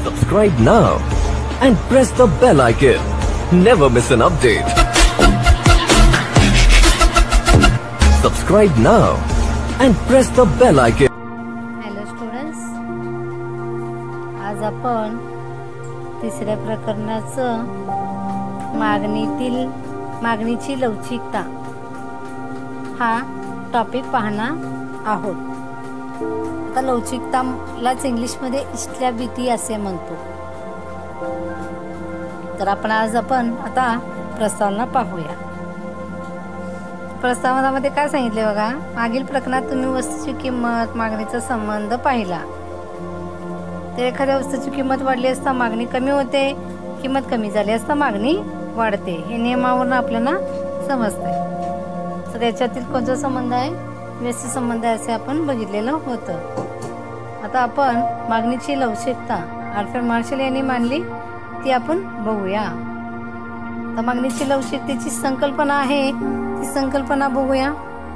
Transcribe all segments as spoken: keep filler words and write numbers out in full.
Subscribe now and press the bell icon. Never miss an update. Subscribe now and press the bell icon. Hello students, आज आपण तिसऱ्या प्रकरणाचं मागणीतील मागणीची लवचिकता हा टॉपिक पाहणार आहोत. आता लवचिकतालाच इंग्लिशमध्ये इस्टॅबिलिटी असे म्हणतो. तर आपण आज आपण आता प्रस्तावना पाहूया. प्रस्तावनामध्ये काय सांगितले बघा, मागील प्रकरणात तुम्ही वस्तूची किंमत मागणीचा संबंध पाहिला. तर एखाद्या वस्तूची किंमत वाढली असता मागणी कमी होते, किंमत कमी झाली असता मागणी वाढते. हे नियमावरून आपल्याला समजते. तर त्याच्यातील कोणता संबंध आहे, व्यस्त संबंध आहे असे आपण बघितलेलं होतं. आता आपण मागणीची लवचिकता अल्फ्रेड मार्शल यांनी मांडली ती आपण बघूया. तर मागणीची लवचिकतेची संकल्पना आहे, ती संकल्पना बघूया.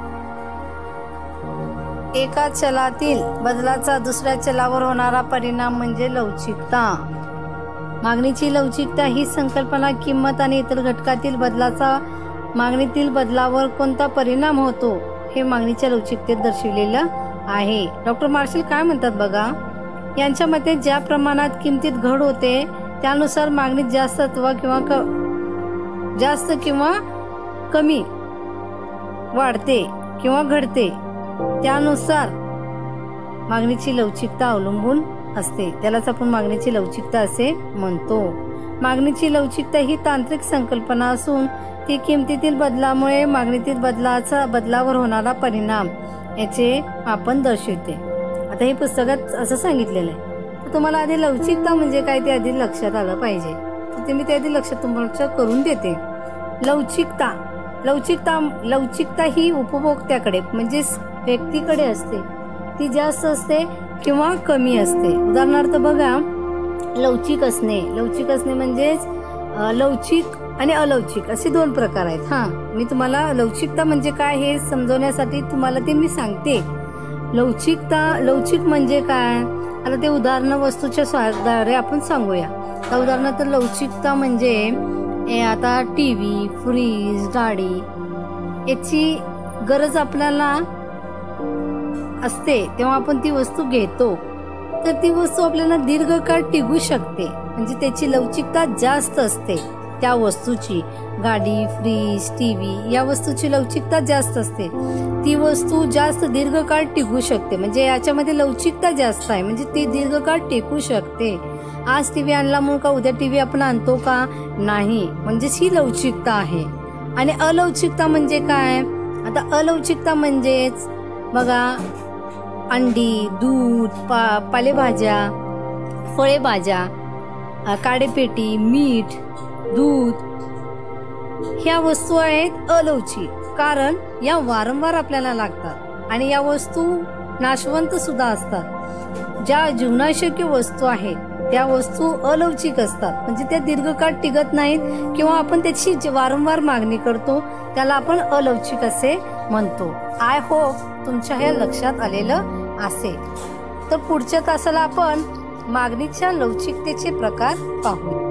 एका चलातील बदलाचा दुसऱ्या चलावर होणारा परिणाम म्हणजे लवचिकता. मागणीची लवचिकता ही संकल्पना किंमत आणि इतर घटकातील बदलाचा मागणीतील बदलावर कोणता परिणाम होतो हे मागणीच्या लवचिकतेत दर्शविलेलं आहे. डॉक्टर मार्शल काय म्हणतात बघा, यांच्या मते ज्या प्रमाणात किमतीत घट होते त्यानुसार मागणीत जास्त अथवा किंवा जास्त किंवा कमी वाढते किंवा घडते, त्यानुसार मागणीची लवचिकता अवलंबून असते. त्यालाच आपण मागणीची लवचिकता असे म्हणतो. मागणीची लवचिकता ही तांत्रिक संकल्पना असून ती किमतीतील बदलामुळे मागणीतील बदलाचा बदलावर होणारा परिणाम याचे मापन दर्शवते. आता हे पुस्तकात असं सांगितलेलं आहे. तर तुम्हाला आधी लवचिकता म्हणजे काय ते आधी लक्षात आलं पाहिजे. तर ते मी ते आधी लक्षात तुमच्या करून देते. लवचिकता लवचिकता लवचिकता ही उपभोक्त्याकडे म्हणजे व्यक्तीकडे असते. ती जास्त असते किंवा कमी असते. उदाहरणार्थ बघा, लवचिक असणे लवचिक असणे म्हणजेच लवचिक आणि अलवचिक असे दोन प्रकार आहेत. हा मी तुम्हाला लवचिकता म्हणजे काय हे समजवण्यासाठी तुम्हाला ते मी सांगते. लवचिकता लवचिक म्हणजे काय, आता ते उदाहरण वस्तूच्या स्वाद्वारे आपण सांगूया. तर उदाहरणार्थ लवचिकता म्हणजे आता टीव्ही, फ्रीज, गाडी याची गरज आपल्याला असते तेव्हा आपण ती वस्तू घेतो. तर ती वस्तू आपल्याला दीर्घकाळ टिकू शकते, म्हणजे त्याची लवचिकता जास्त असते. त्या वस्तूची गाडी, फ्रीज, टीव्ही या वस्तूची लवचिकता जास्त असते. ती वस्तू जास्त दीर्घकाळ टिकू शकते, म्हणजे याच्यामध्ये लवचिकता जास्त आहे, म्हणजे ती दीर्घकाळ टिकू शकते. आज टीव्ही आणला म्हणून का उद्या टीव्ही आपण आणतो का, नाही, म्हणजे ही लवचिकता आहे. आणि अलवचिकता म्हणजे काय, आता अलवचिकता म्हणजेच बघा अंडी, दूध, पा पालेभाज्या, फळेभाज्या, काडेपेटी, मीठ, दूध ह्या वस्तू आहेत अलवचिक, कारण या वारंवार आपल्याला लागतात आणि या वस्तू नाशवंत सुद्धा असतात. ज्या जीवनाशक्य वस्तू आहेत त्या वस्तू अलवचिक असतात, म्हणजे त्या दीर्घकाळ टिकत नाहीत किंवा आपण त्याची वारंवार मागणी करतो, त्याला आपण अलवचिक असे म्हणतो. आय होप तुमच्या हे लक्षात आलेलं असेल. तर पुढच्या तासाला आपण मागणीच्या लवचिकतेचे प्रकार पाहू.